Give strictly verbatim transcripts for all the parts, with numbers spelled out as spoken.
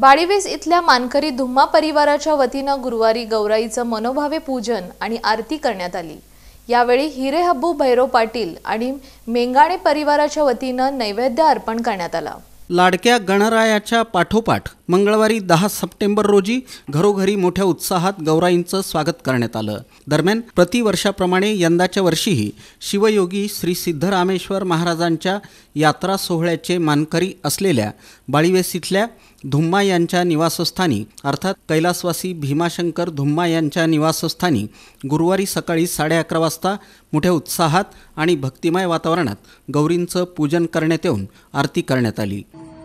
बाळीवेस इथल्या मानकरी धुम्मा परिवाराच्या वतीनं गुरुवारी गौराईचं मनोभावे पूजन आणि आरती करण्यात आली। यावेळी हिरेहब्बू भैरव पाटील आणि मेंगाणे परिवाराच्या वतीनं नैवेद्य अर्पण करण्यात आला। लाडक्या गणरायाच्या पाठोपाठ मंगळवारी दहा सप्टेंबर रोजी घरोघरी मोठ्या उत्साहात गौराईंचं स्वागत करण्यात आलं। दरम्यान प्रतिवर्षाप्रमाणे यंदाच्या वर्षीही शिवयोगी श्री सिद्धरामेश्वर महाराजांच्या यात्रा सोहळ्याचे मानकरी असलेल्या बाळीवेस इथल्या धुम्मा यांच्या निवासस्थानी अर्थात कैलासवासी भीमाशंकर धुम्मा यांच्या निवासस्थानी गुरुवारी सकाळी साडे अकरा वाजता मोठ्या उत्साहात आणि भक्तिमय वातावरणात गौरींचं पूजन करण्यात येऊन आरती करण्यात आली।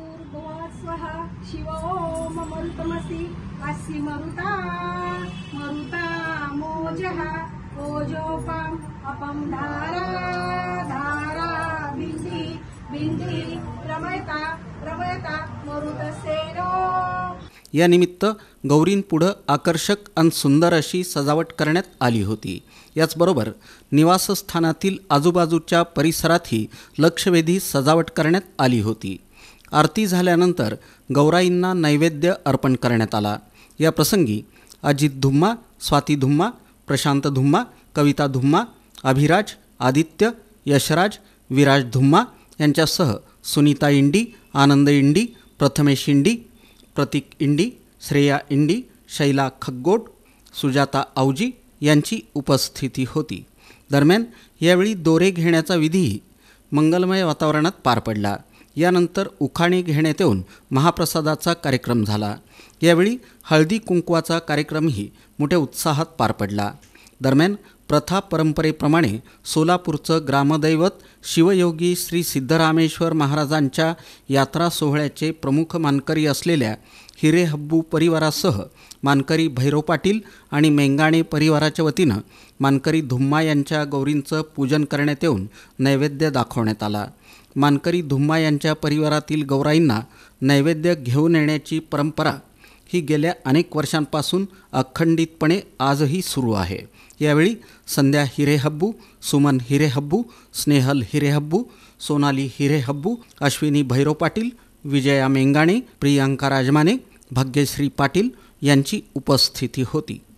या निमित्त गौरींपुढं आकर्षक आणि सुंदर अशी सजावट करण्यात आली होती। याचबरोबर निवासस्थानातील आजूबाजूच्या परिसरातही लक्षवेधी सजावट करण्यात आली होती। आरती झाल्यानंतर गौराईंना नैवेद्य अर्पण करण्यात आला। या प्रसंगी अजित धुम्मा, स्वाती धुम्मा, प्रशांत धुम्मा, कविता धुम्मा, अभिराज, आदित्य, यशराज, विराज धुम्मा यांच्यासह सुनीता इंडी, आनंद इंडी, प्रथमेश इंडी, प्रतीक इंडी, श्रेया इंडी, शैला खग्गोड, सुजाता आवजी यांची उपस्थिती होती। दरम्यान यावेळी दोरे घेण्याचा विधीही मंगलमय वातावरणात पार पडला। यानंतर उखाणे घेण्यात येऊन महाप्रसादाचा कार्यक्रम झाला। यावेळी हळदी कुंकवाचा कार्यक्रमही मोठ्या उत्साहात पार पडला। दरम्यान प्रथा परंपरेप्रमाणे सोलापूरचं ग्रामदैवत शिवयोगी श्री सिद्धरामेश्वर महाराजांच्या यात्रा सोहळ्याचे प्रमुख मानकरी असलेल्या हिरेहब्बू परिवारासह मानकरी भैरव पाटील आणि मेंगाणे परिवाराच्या वतीनं मानकरी धुम्मा यांच्या गौरींचं पूजन करण्यात येऊन नैवेद्य दाखवण्यात आला। मानकरी धुम्मा यांच्या परिवारातील गौराईंना नैवेद्य घेऊन येण्याची परंपरा ही गेल्या अनेक वर्षांपासून अखंडितपणे आजही सुरू आहे। यावेळी संध्या हिरेहब्बू, सुमन हिरेहब्बू, स्नेहल हिरेहब्बू, सोनाली हिरेहब्बू, अश्विनी भैरव पाटील, विजया मेंगाणे, प्रियांका राजमाने, भाग्यश्री पाटील यांची उपस्थिती होती।